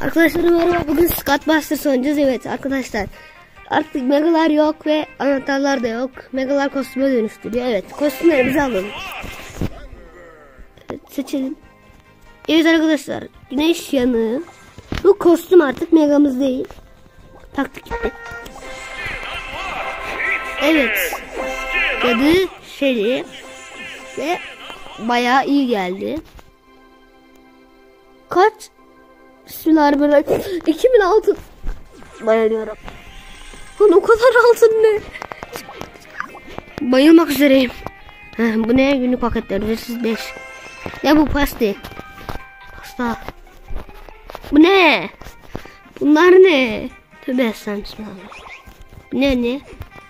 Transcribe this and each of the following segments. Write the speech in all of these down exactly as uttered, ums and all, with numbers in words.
Arkadaşlar merhaba, bugün Skat Busters oynayacağız. Evet arkadaşlar, artık megalar yok ve anahtarlar da yok. Megalar kostüme dönüştürüyor. Evet, kostümlerimizi alalım. Evet, seçelim. Evet arkadaşlar, güneş yanığı. Bu kostüm artık megamız değil. Taktık gitti. Evet, cadı Shelly ve bayağı iyi geldi. Kaç? Bismillahirrahmanirrahim. iki bin altın. Bayılıyorum. Lan o kadar altın ne? Bayılmak üzereyim. Heh, bu ne? Günlük paketler. Ücretsiz beş. Ya bu pasti. Pasta. Bu ne? Bunlar ne? Tövbe estağfurullah. Bu ne ne?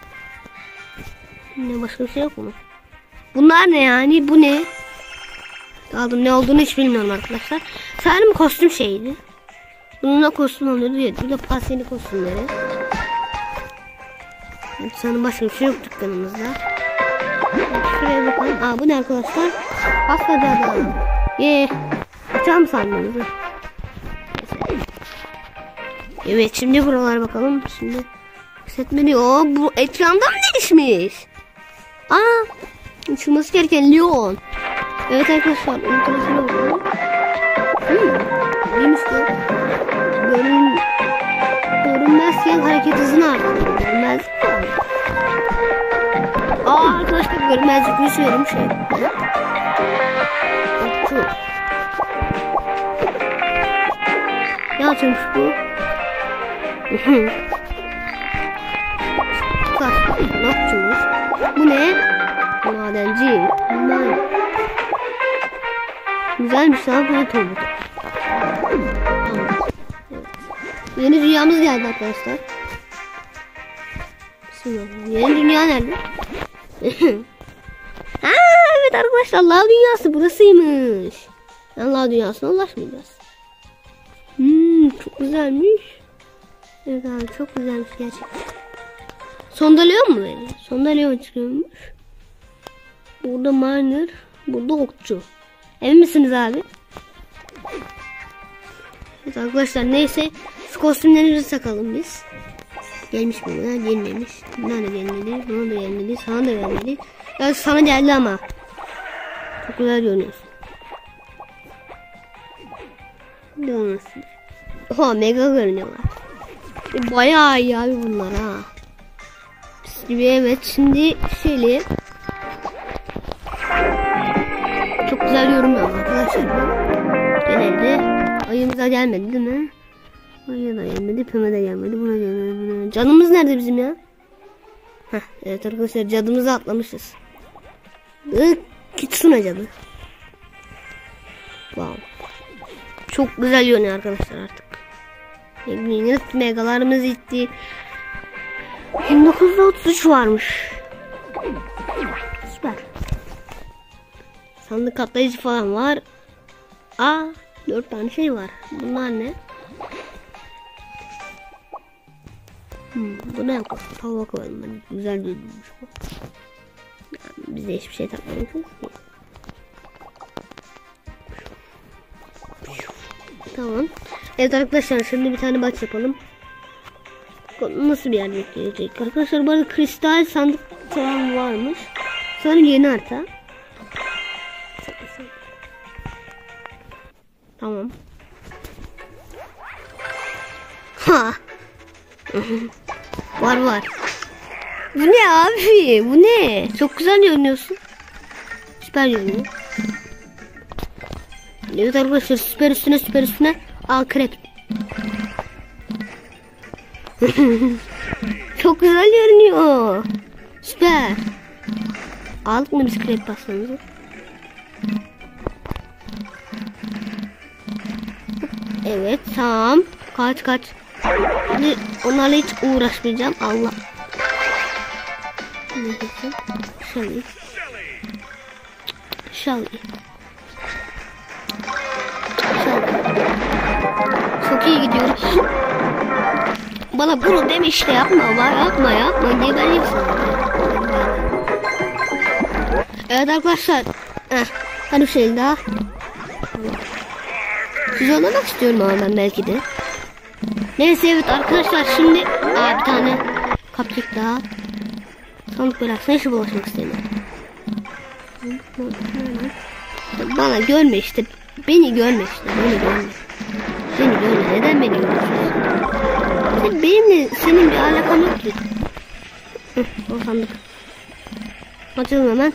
Ne, başka bir şey yok mu? Bunlar ne yani? Bu ne? Aldım, ne olduğunu hiç bilmiyorum arkadaşlar. Sanırım kostüm şeydi. Bununla kostüm alıyordu ya. Bu da pasteli kostümleri. Evet, sanırım başka bir şey yok dükkanımızda. Evet, şuraya bakalım. Aa, bu ne arkadaşlar? Pasta adam. Ye. Açalım sandığımızı. Evet, şimdi buralara bakalım. Şimdi hissetmedi. Oo, bu ekranda mı değişmiş? Aa, uçması gereken Leon. Evet arkadaşlar, ultrasına bakalım. Hmm, neymiş bu? Görün, görünmezken hareket hızını artırıyor. Görünmezlik var. Aa arkadaşlar, görünmezlik düşüyorum şey. Şu. Ne yapıyormuş bu? Kaç, ne yapıyormuş? Bu ne? Madenci. Bunlar. Güzelmiş lan bu tombul. Evet. Yeni dünyamız geldi arkadaşlar. Yeni dünya nerede? Ha, evet arkadaşlar, lav dünyası burasıymış. Yani lav dünyasına ulaşmayacağız. Hmm, çok güzelmiş. Evet abi, çok güzelmiş gerçekten. Sonda Leon mu veriyor? Sonda Leon çıkıyormuş. Burada miner, burada okçu. Emin misiniz abi? Evet arkadaşlar, neyse şu kostümlerimizi takalım biz. Gelmiş mi? Bunlar gelmemiş. Bunlar da gelmedi. Buna da gelmedi. Sana da gelmedi. Ya sana geldi ama. Çok güzel görünüyorsun. Ne olmasın? Oha, mega görünüyorlar. Bayağı iyi abi bunlar ha. Biz gibi, evet. Şimdi şöyle. Çok güzel yorumluyorum arkadaşlar. Genelde ayımıza gelmedi değil mi? Ayıya da gelmedi, pöme de gelmedi, buna gelmedi. Canımız nerede bizim ya? Heh, evet arkadaşlar, cadımızı atlamışız. Kitsune cadı. Wow. Çok güzel yönüyor arkadaşlar artık. Yeni megalarımız gitti. bin dokuz yüz otuz üç varmış. Süper. Sandık katlayıcı falan var. Aa, dört tane şey var. Bunlar ne? Hmm, bu ne yapalım? Tava koyalım. Ben. Güzel görünmüş bu. Yani bize hiçbir şey takmadık. Tamam. Evet arkadaşlar, şimdi bir tane baş yapalım. Nasıl bir yer gelecek? Arkadaşlar, bu arada kristal sandık falan varmış. Sonra yeni harita. Tamam. Ha. Var var. Bu ne abi? Bu ne? Çok güzel görünüyorsun. Süper görünüyor. Evet arkadaşlar, süper üstüne süper üstüne. Aa, krep. Çok güzel görünüyor. Süper. Aldık mı biz krep pastamızı? Evet, tamam. Kaç kaç. Şimdi onlarla hiç uğraşmayacağım. Allah. Neyse. Shelly. Shelly. Çok iyi gidiyoruz. Bana bunu demiş de yapma, var yapma yapma diye ben yapsam. Evet arkadaşlar. Heh, hadi bir şey daha. Siz oynamak istiyorum ama ben belki de. Neyse evet arkadaşlar şimdi aa, bir tane cupcake daha. Sandık belasına hiç bulaşmak istemiyorum. Bana görme işte. Beni görme işte. Beni görme. Beni görme. Neden beni görüyorsun? Benimle senin bir alakan yok ki. Hıh, o sandık. Açalım hemen.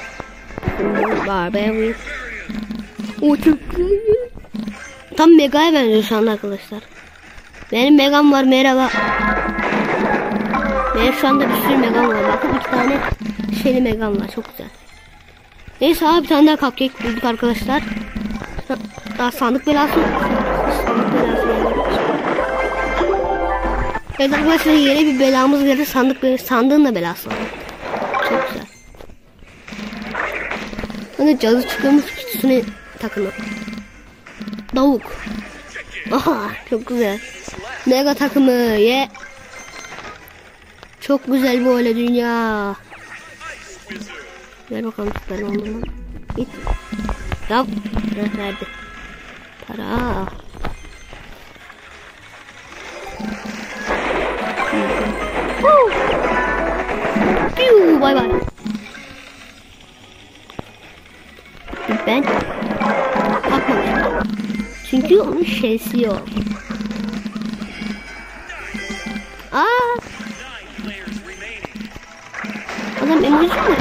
Barbie. O çok güzel. Tam Mega'ya benziyor şu anda arkadaşlar. Benim Mega'm var, merhaba. Benim şu anda bir sürü Mega'm var. Bakın iki tane şeyli Mega'm var. Çok güzel. Neyse abi bir tane daha cupcake bulduk arkadaşlar. Daha sandık belası. Sandık belası yani. Evet arkadaşlar yine bir belamız geldi. Sandık belası. Sandığın da belası var. Çok güzel. Hani cadı çıkıyormuş kutusuna takılı. Davuk. Aha çok güzel. Mega takımı ye. Yeah. Çok güzel bu öyle dünya. Ver bakalım süper olmadan. Git. Yap. Ne verdi? Para. Piu bay bay. Ben bakmamışım. Çünkü onun şeysi yok. Aa. Adam emoji mi?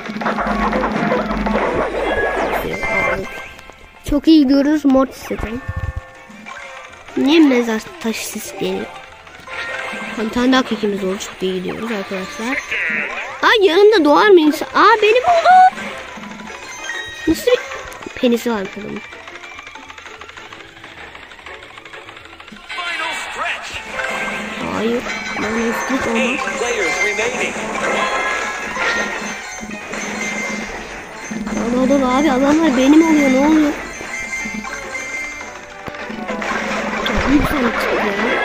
Çok iyi gidiyoruz. Mortis'ten. Niye mezar taşı sesi geliyor? Bir tane daha kekimiz oldu. Çok iyi gidiyoruz arkadaşlar. Aa yanımda doğar mı insan? Aa beni buldu. Nasıl bir penisi var adamın? Hayır. Ben üstlük olmaz. Dur dur abi adamlar benim oluyor ne oluyor? Çok iyi bir tane çıktı ya.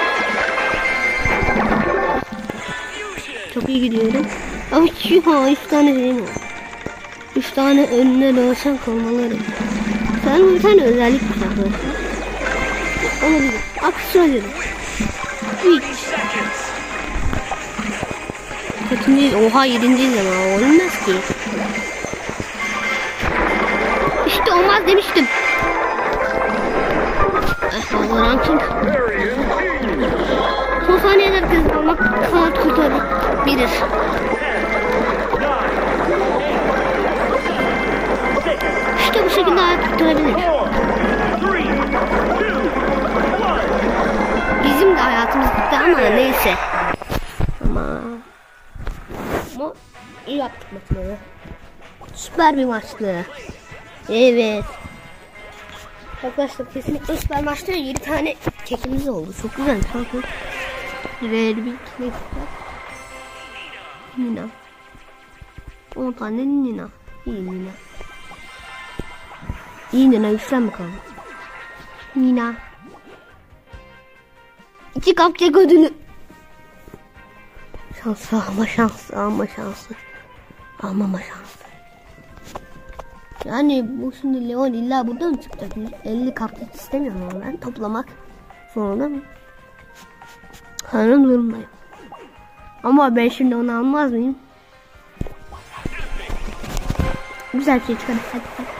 Çok iyi gidiyorum. Ama şu üç tane şeyim var. Üç tane önüne dolaşan kolmaları. Sen bir tane özellik bir şey olabilir. Aksiyon dedim. Hiç. Kaçıncıyız? Oha yedinciyiz ama olmaz ki. İşte olmaz demiştim. Eh valla ranking. Son saniyede kız almak saat kurtarabilir. İşte bu şekilde hayat kurtarabilir. Bizim de hayatımız bitti ama neyse. Ama ama iyi yaptık maçları. Süper bir maçtı. Evet. Arkadaşlar kesinlikle süper maçta yedi tane kekimiz oldu. Çok güzel. Bakın. Verbik ne güzel. Nina. on tane Nina. İyi Nina. İyi Nina güçlen bakalım. Nina. İki cupcake ödülü. Şanslı ama şanslı ama şanslı. Ama ama şanslı. Yani bu şimdi Leon illa burada mı çıkacak? elli cupcake istemiyorum ama ben toplamak sonra mı? Sanırım durumdayım. Ama ben şimdi onu almaz mıyım? Güzel bir şey çıkar. Hadi hadi.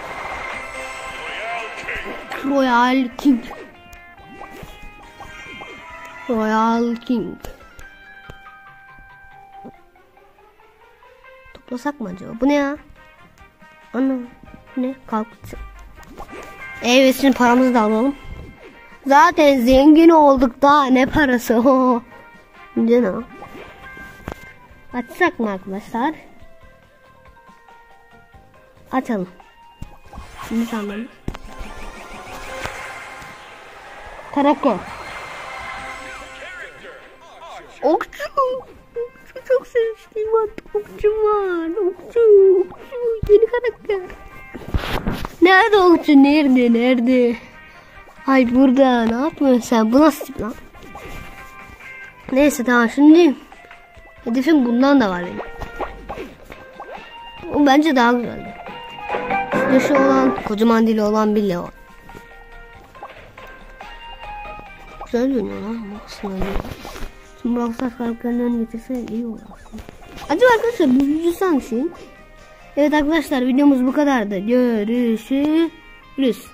Royal King. Royal King. Toplasak mı acaba? Bu ne ya? Ana. Ne? Kalkıcı. Evet şimdi paramızı da alalım. Zaten zengin olduk daha ne parası o. Ne? Açsak mı arkadaşlar? Açalım. Şimdi sanırım. Karakter. Okçu. Okçu çok sevmiştim artık. Okçu var. Okçu. Okçu. Yeni karakter. Nerede okçu? Nerede? Nerede? Ay burada. Ne yapıyorsun sen? Bu nasıl lan? Neyse tamam şimdi. Hedefim bundan da var benim. O bence daha güzeldi. Yaşı olan, kocaman dili olan bir Leon. güzel dönüyor lan bu aslında. Şimdi Brawl Stars karakterlerini getirse iyi olur aslında. Acaba arkadaşlar bu videosu hangisi? Evet arkadaşlar videomuz bu kadardı. Görüşürüz.